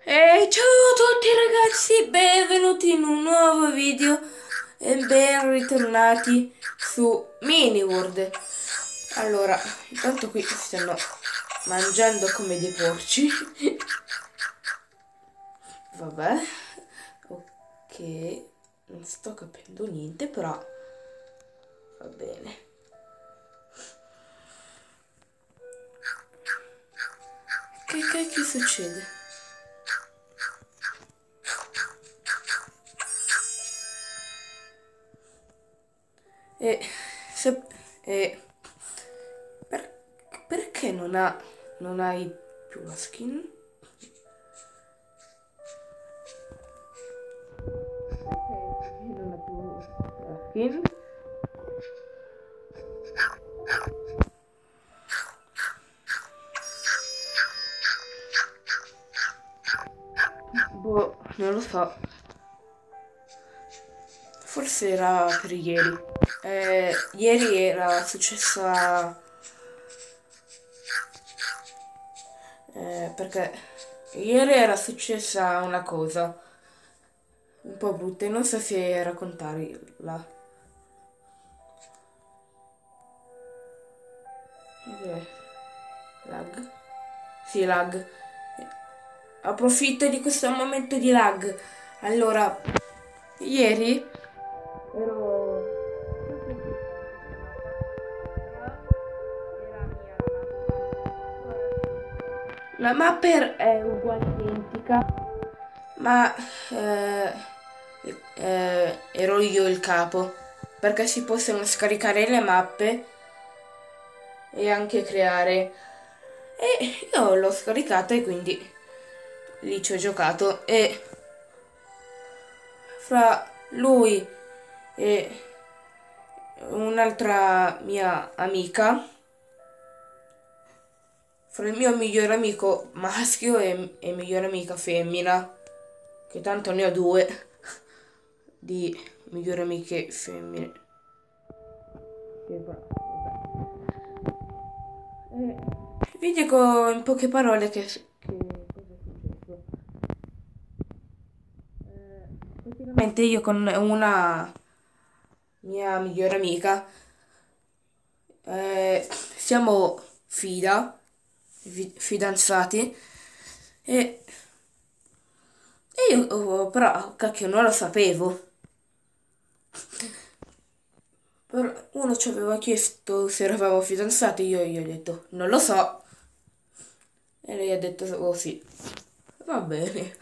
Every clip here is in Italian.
E ciao a tutti ragazzi, benvenuti in un nuovo video e ben ritornati su Miniworld. Allora, intanto qui stanno mangiando come dei porci. Vabbè, ok, non sto capendo niente, però va bene. Che cacchio succede? E, se, e per- perché non hai più la skin? Perché non ha più la skin? Boh, non lo so. Forse era per ieri. Ieri era successa. Perché ieri era successa una cosa un po' brutta e non so se raccontarla. Eh, Lag? Sì, lag. Approfitto di questo momento di lag. Allora, ieri ero sempre qui. Era mia la mappa è uguale identica, ma ero io il capo, perché si possono scaricare le mappe e anche creare. E io l'ho scaricata e quindi lì ci ho giocato e fra lui e un'altra mia amica, fra il mio migliore amico maschio e migliore amica femmina, che tanto ne ho due di migliori amiche femmine. Vi dico in poche parole che cosa è successo. Praticamente io con una mia migliore amica siamo fidanzati e, e io però cacchio non lo sapevo. Uno ci aveva chiesto se eravamo fidanzati, io gli ho detto non lo so e lei ha detto oh sì, va bene.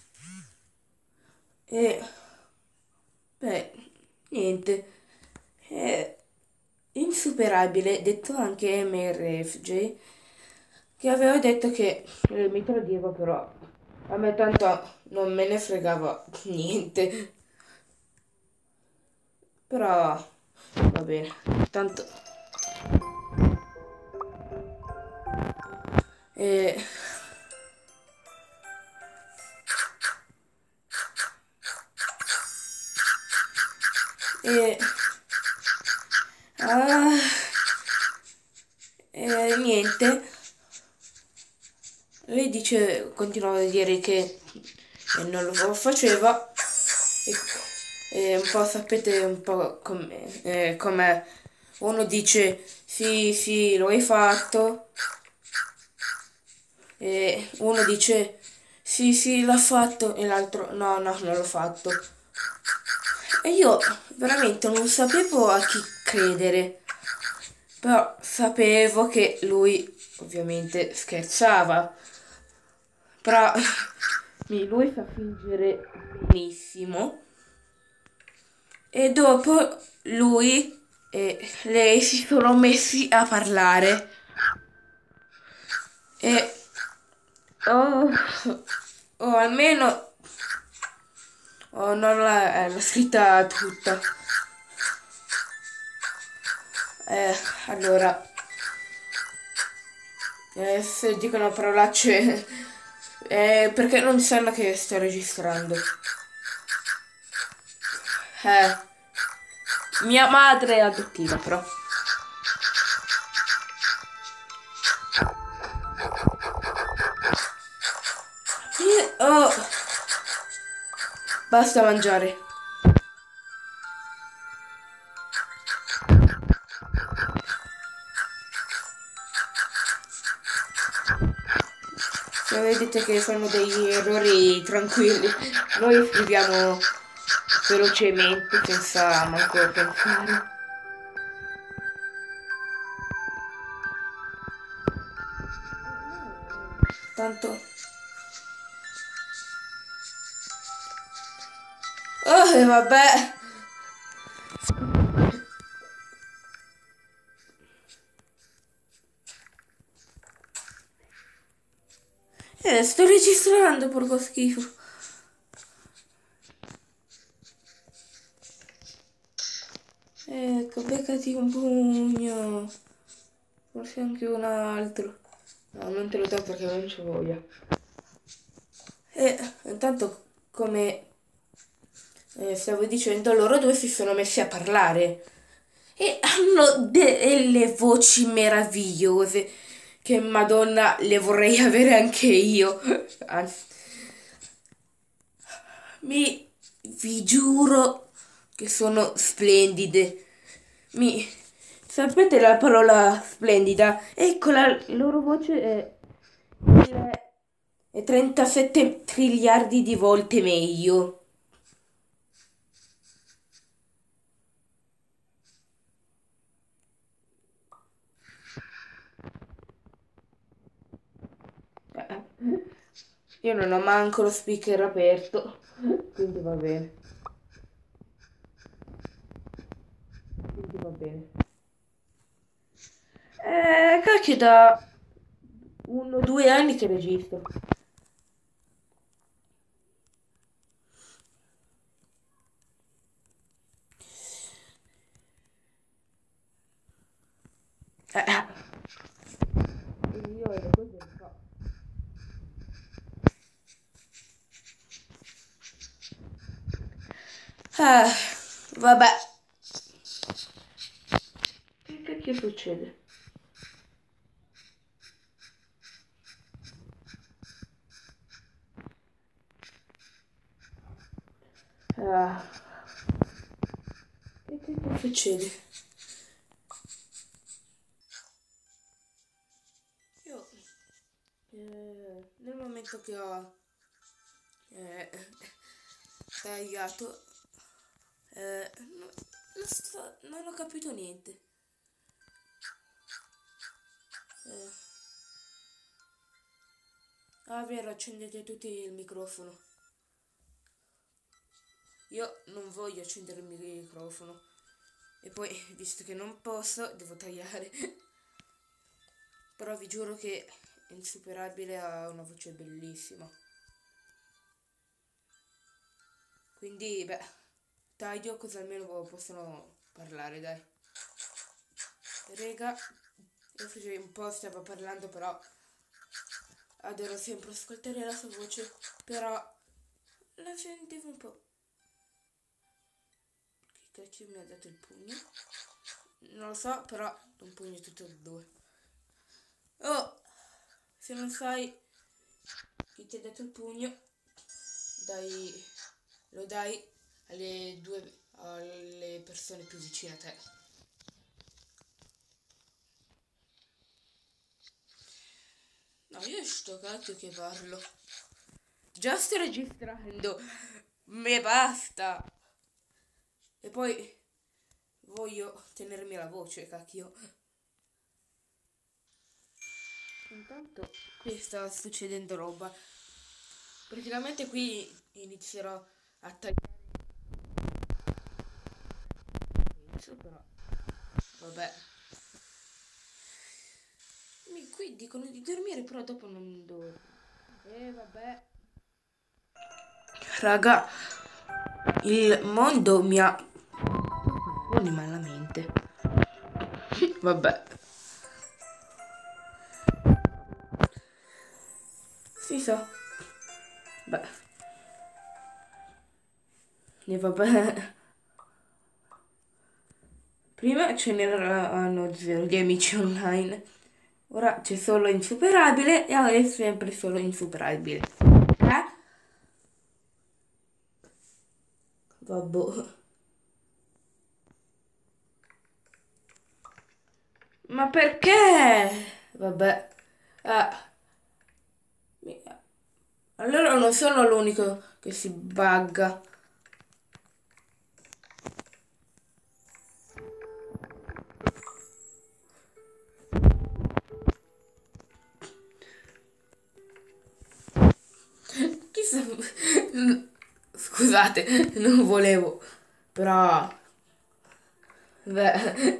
E beh, niente, è insuperabile, detto anche MRFJ, che aveva detto che mi tradiva, però a me tanto non me ne fregava niente, però va bene, tanto. E, e, ah, niente, lei dice, continuava a dire che non lo faceva e un po' sapete un po' com'è. Uno dice sì, sì, lo hai fatto e uno dice sì, sì, l'ha fatto e l'altro no, no, non l'ho fatto. E io veramente non sapevo a chi credere, però sapevo che lui ovviamente scherzava, però lui sa fingere benissimo. E dopo lui e lei si sono messi a parlare e oh, o almeno non l'ha scritta tutta. Allora, se dicono parolacce perché non sanno che sto registrando. Eh, mia madre è adottiva però. Oh, basta mangiare. Se vedete che fanno degli errori tranquilli, noi scriviamo velocemente senza manco pensare. Tanto. Oh, e vabbè. Sto registrando, porco schifo. Ecco, beccati un pugno. Forse anche un altro. No, non te lo do perché non ci voglia. E intanto, come stavo dicendo, loro due si sono messi a parlare. E hanno delle voci meravigliose. Che Madonna, le vorrei avere anche io. Anzi, vi giuro che sono splendide. Mi sapete la parola splendida? Ecco, la loro voce è 37 triliardi di volte meglio. Io non ho manco lo speaker aperto, quindi va bene. Quindi va bene. Cacchio, da 1 o 2 anni che registro. Io le cose le so. Ah, vabbè. Che cacchio succede? Ah, che cacchio succede? Io, nel momento che ho eh, tagliato, non ho capito niente. Vero, accendete tutti il microfono. Io non voglio accendere il microfono. E poi, visto che non posso, devo tagliare. Però vi giuro che Insuperabile ha una voce bellissima. Quindi, beh, taglio così almeno possono parlare, dai. Rega, io un po' stavo parlando, però adoro sempre ascoltare la sua voce, però la sentivo un po'. Che cacchio mi ha dato il pugno? Non lo so, però un pugno tutti e due. Oh, se non sai chi ti ha dato il pugno, lo dai alle persone più vicine a te. No, io sto cacchio che parlo. Già sto registrando. Me basta. E poi voglio tenermi la voce, cacchio. Intanto qui sta succedendo roba. Praticamente qui inizierò a tagliare. Però vabbè. Qui dicono di dormire, però dopo non dormo. Vabbè. Raga, il mondo mi ha buoni malamente. Vabbè. Si sa. Beh. E vabbè. Prima ce n'erano 0 di amici online. Ora c'è solo Insuperabile e ora è sempre solo Insuperabile. Vabbè. Ma perché? Vabbè. Ah, mi- allora non sono l'unico che si bugga. Chissà. Scusate, non volevo. Però. Beh.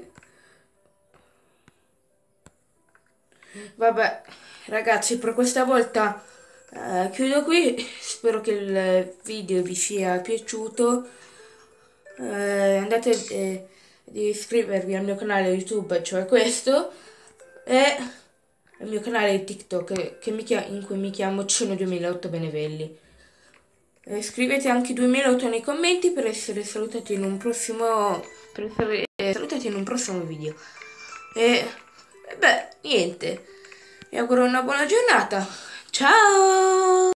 Vabbè, ragazzi, per questa volta chiudo qui. Spero che il video vi sia piaciuto. Andate ad iscrivervi al mio canale YouTube, cioè questo, e al mio canale TikTok in cui mi chiamo Cino 2008 Benevelli. Scrivete anche 2008 nei commenti per essere salutati in un prossimo, per essere salutati in un prossimo video. E beh, niente. Vi auguro una buona giornata. Ciao!